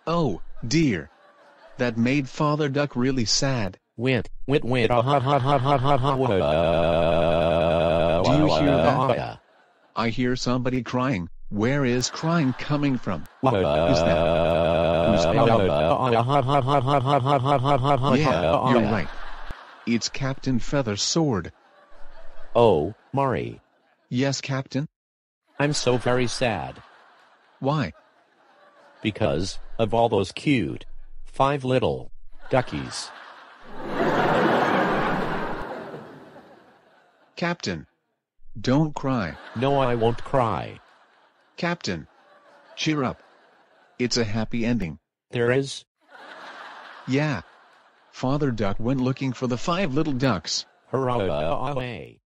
Oh, dear. That made Father Duck really sad. Wit, hot, hot, hot, hot, hot, hot, Do you hear that? I hear somebody crying. Where is crying coming from? Who's that? Who's that? Yeah, you're right. It's Captain Feathersword. Oh, Mari. Yes, Captain? I'm so very sad. Why? Because of all those cute 5 little duckies. Captain, don't cry. No, I won't cry. Captain, cheer up. It's a happy ending. There is? Yeah. Father Duck went looking for the 5 little ducks. Hurrah!